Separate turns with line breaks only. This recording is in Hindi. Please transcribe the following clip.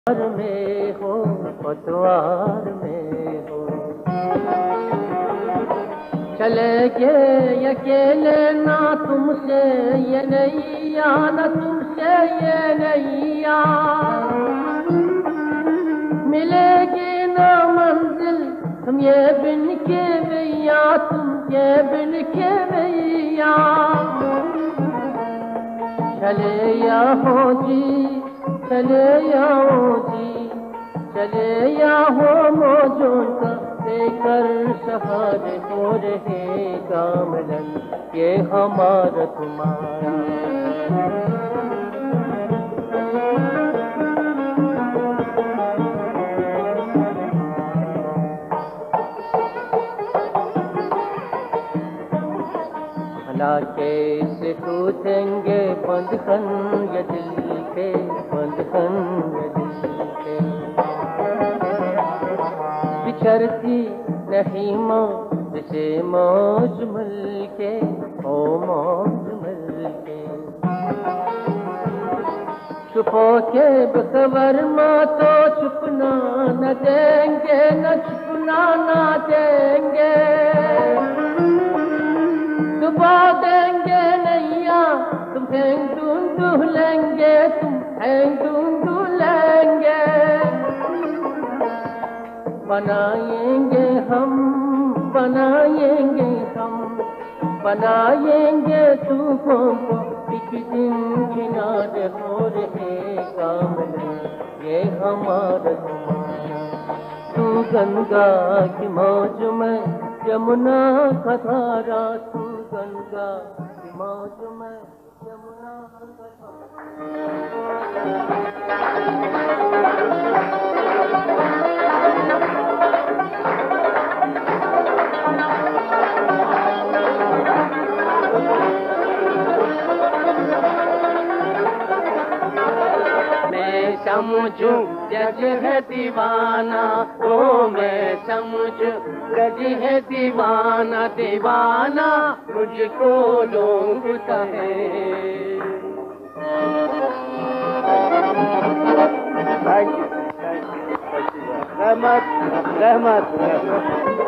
में हो पतवार में हो, चले गए अकेले ना तुमसे ये नैया, ना तुमसे ये नैया, मिलेगी ना मंजिल तुम ये बिन के मैया, तुम ये बिन के मैया, चले आओ जी, चले आओ जी, चले आओ मौजों का लेकर सहारे हो रहे कामलन, ये हमारा तुम्हारा। भला कैसे टूटेंगे बंधन ये दिल के, बंधन ये दिल के, बिछड़ती नहीं मौज से मौज मिल के, ओ मौज मिल के, छुपो के बखबर माँ तो छुपना न देंगे, न छुपना न देंगे, डुबा देंगे नैया तुम्हें ढूंढ लेंगे, तुम्हें ढूंढ लेंगे, बनाएंगे हम, बनाएंगे हम, बनाएंगे तुमको एक दिन किनारे हो रहे कामले, ये हमारा तुम्हारा। तू गंगा की मौज में यमुना का धारा, तू गंगा की मौज में यमुना का समझू जज है दीवाना, ओ मैं समझू जज है दीवाना, दीवाना मुझको लोग कहें। रहमत रहमत।